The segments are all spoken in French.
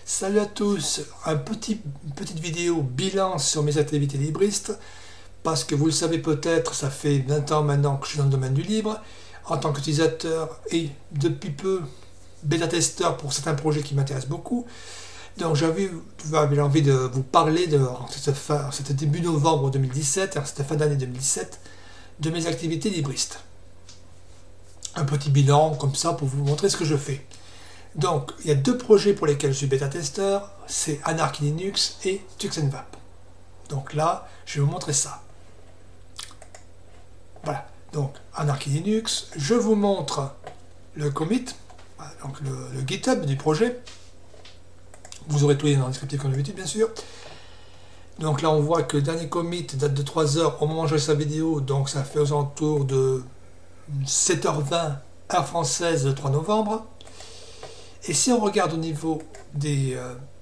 Salut à tous, une petite vidéo bilan sur mes activités libristes, parce que vous le savez peut-être, ça fait 20 ans maintenant que je suis dans le domaine du libre, en tant qu'utilisateur et depuis peu bêta-testeur pour certains projets qui m'intéressent beaucoup. Donc j'avais envie de vous parler en cette début novembre 2017, cette fin d'année 2017, de mes activités libristes. Un petit bilan comme ça pour vous montrer ce que je fais. Donc, il y a deux projets pour lesquels je suis bêta-testeur, c'est Anarchy Linux et TuxNVAP. Donc là, je vais vous montrer ça. Voilà, donc Anarchy Linux, je vous montre le commit, donc le GitHub du projet. Vous aurez tout dans le descriptif comme d'habitude, bien sûr. Donc là, on voit que le dernier commit date de 3 heures au moment où je fais sa vidéo, donc ça fait aux alentours de 7h20 heure française le 3 novembre. Et si on regarde au niveau des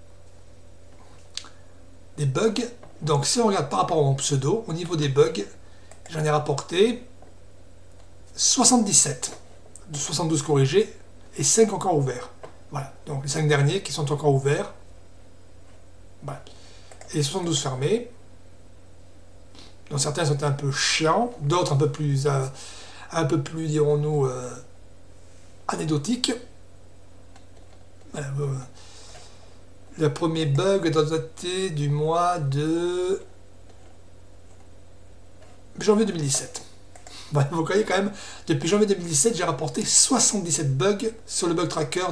bugs, donc si on regarde par rapport à mon pseudo, au niveau des bugs, j'en ai rapporté 77, de 72 corrigés et 5 encore ouverts. Voilà, donc les 5 derniers qui sont encore ouverts. Voilà. Et 72 fermés. Donc certains sont un peu chiants, d'autres un peu plus dirons-nous, anecdotiques. Le premier bug doit dater du mois de janvier 2017. Voilà, vous voyez quand même, depuis janvier 2017, j'ai rapporté 77 bugs sur le bug tracker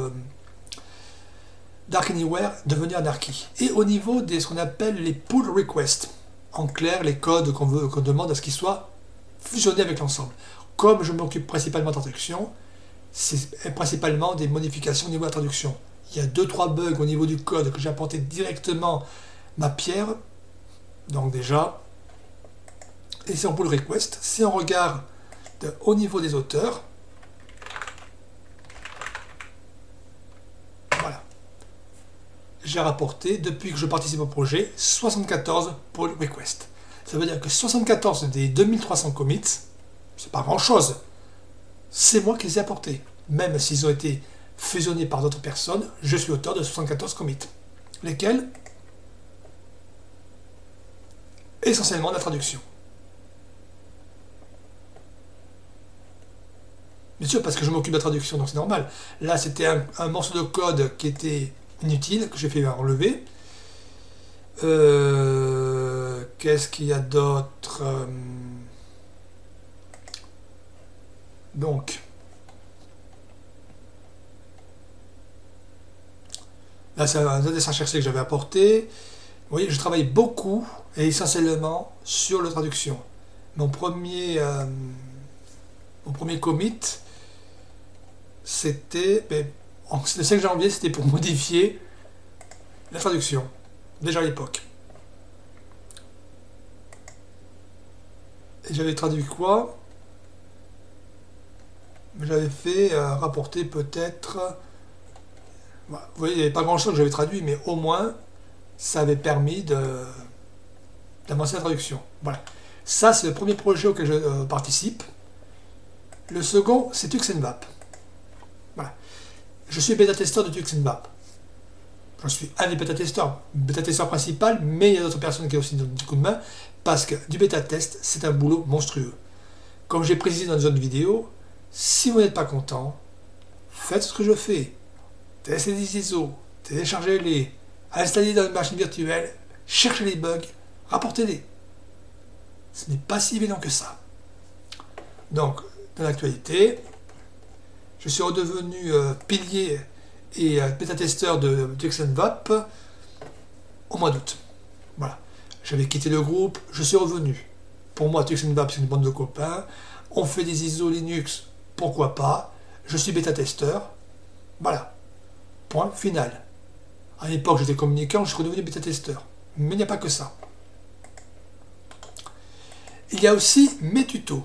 d'Ark Anywhere devenu Anarchy. Et au niveau de ce qu'on appelle les pull requests, en clair, les codes qu'on demande à ce qu'ils soient fusionnés avec l'ensemble. Comme je m'occupe principalement de traduction, c'est principalement des modifications au niveau de la traduction. Il y a 2-3 bugs au niveau du code que j'ai apporté directement ma pierre. Donc déjà, et c'est en pull request. Si on regarde au niveau des auteurs, voilà, j'ai rapporté, depuis que je participe au projet, 74 pull requests. Ça veut dire que 74 des 2300 commits, c'est pas grand chose. C'est moi qui les ai apportés. Même s'ils ont été fusionnés par d'autres personnes, je suis auteur de 74 commits. Lesquels? Essentiellement la traduction. Bien sûr, parce que je m'occupe de la traduction, donc c'est normal. Là, c'était un morceau de code qui était inutile, que j'ai fait enlever. Qu'est-ce qu'il y a d'autre? Donc, là, c'est un dessin cherché que j'avais apporté. Vous voyez, je travaille beaucoup et essentiellement sur la traduction. Mon premier commit, c'était, le 5 janvier, c'était pour modifier la traduction, déjà à l'époque. Et j'avais traduit quoi? J'avais fait rapporter peut-être... Voilà. Vous voyez, il n'y avait pas grand-chose que j'avais traduit, mais au moins, ça avait permis d'avancer la traduction. Voilà. Ça, c'est le premier projet auquel je participe. Le second, c'est TuxNVAP. Voilà. Je suis bêta-testeur de TuxNVAP. Je suis un des bêta-testeurs principal, mais il y a d'autres personnes qui ont aussi du coup de main, parce que du bêta-test, c'est un boulot monstrueux. Comme j'ai précisé dans une autre vidéo, si vous n'êtes pas content, faites ce que je fais. Testez les ISO, téléchargez-les, installez-les dans une machine virtuelle, cherchez les bugs, rapportez-les. Ce n'est pas si évident que ça. Donc, dans l'actualité, je suis redevenu pilier et bêta-testeur de TuxNVAP au mois d'août. Voilà. J'avais quitté le groupe, je suis revenu. Pour moi, TuxNVAP, c'est une bande de copains. On fait des ISO Linux, pourquoi pas. Je suis bêta-testeur. Voilà. Point final. À l'époque, j'étais communicant, je suis redevenu bêta-testeur. Mais il n'y a pas que ça. Il y a aussi mes tutos.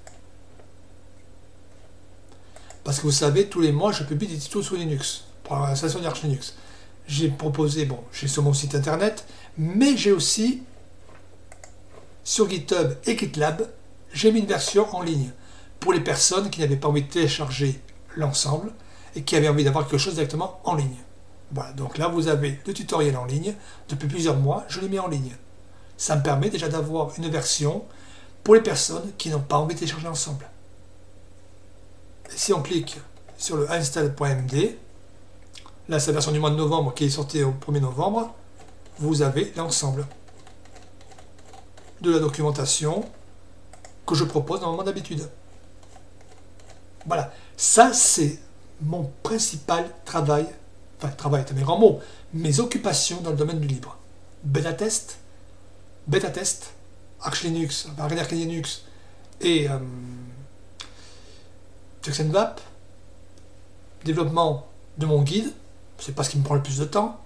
Parce que vous savez, tous les mois, je publie des tutos sur Linux, pour l'installation d'Arch Linux. J'ai proposé, j'ai sur mon site internet, mais j'ai aussi, sur GitHub et GitLab, j'ai mis une version en ligne, pour les personnes qui n'avaient pas envie de télécharger l'ensemble, et qui avaient envie d'avoir quelque chose directement en ligne. Voilà, donc là vous avez le tutoriel en ligne. Depuis plusieurs mois, je le mets en ligne. Ça me permet déjà d'avoir une version pour les personnes qui n'ont pas envie de télécharger ensemble. Et si on clique sur le install.md, là c'est la version du mois de novembre qui est sortie au 1er novembre, vous avez l'ensemble de la documentation que je propose normalement d'habitude. Voilà, ça c'est mon principal travail, enfin travail c'est mes grands mots, mes occupations dans le domaine du libre. Bêta test, Arch Linux, Red Hat Linux et Tuxenvap, développement de mon guide, c'est pas ce qui me prend le plus de temps,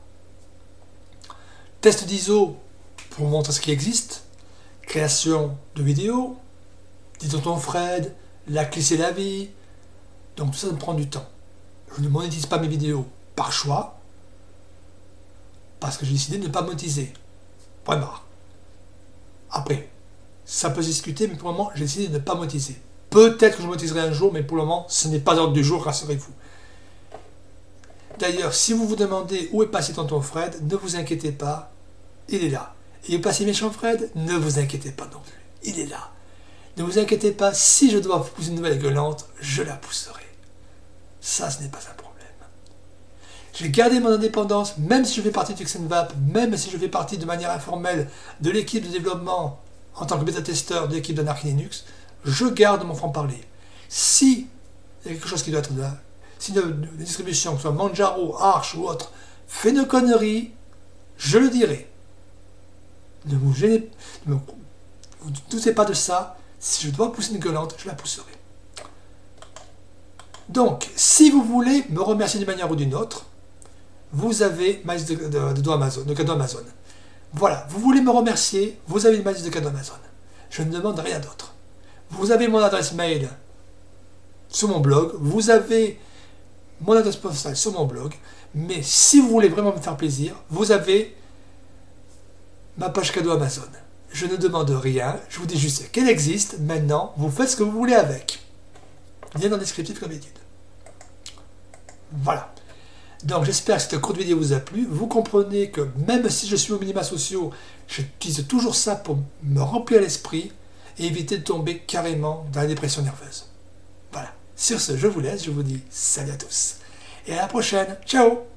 test d'ISO pour vous montrer ce qui existe, création de vidéos, dit tonton Fred, la clé c'est la vie, donc tout ça me prend du temps. Je ne monétise pas mes vidéos par choix, parce que j'ai décidé de ne pas monétiser. Point barre. Après, ça peut se discuter, mais pour le moment, j'ai décidé de ne pas monétiser. Peut-être que je monétiserai un jour, mais pour le moment, ce n'est pas l'ordre du jour, rassurez-vous. D'ailleurs, si vous vous demandez où est passé tonton Fred, ne vous inquiétez pas, il est là. Il est passé méchant Fred, ne vous inquiétez pas non plus, il est là. Ne vous inquiétez pas, si je dois pousser une nouvelle gueulante, je la pousserai. Ça, ce n'est pas un problème. J'ai gardé mon indépendance, même si je fais partie du Tuxenvap, même si je fais partie de manière informelle de l'équipe de développement en tant que bêta-testeur de l'équipe d'Anarchy Linux, je garde mon franc-parler. Si il y a quelque chose qui doit être là, si une distribution, que ce soit Manjaro, Arch ou autre, fait une connerie, je le dirai. Ne vous gênez, ne vous doutez pas de ça. Si je dois pousser une gueulante, je la pousserai. Donc, si vous voulez me remercier d'une manière ou d'une autre, vous avez ma liste de cadeaux Amazon. Voilà, vous voulez me remercier, vous avez ma liste de cadeaux Amazon. Je ne demande rien d'autre. Vous avez mon adresse mail sur mon blog, vous avez mon adresse postale sur mon blog, mais si vous voulez vraiment me faire plaisir, vous avez ma page cadeau Amazon. Je ne demande rien, je vous dis juste qu'elle existe, maintenant, vous faites ce que vous voulez avec. Lien dans le descriptif comme d'habitude. Voilà. Donc j'espère que cette courte vidéo vous a plu. Vous comprenez que même si je suis aux minima sociaux, j'utilise toujours ça pour me remplir l'esprit et éviter de tomber carrément dans la dépression nerveuse. Voilà. Sur ce, je vous laisse, je vous dis salut à tous. Et à la prochaine. Ciao!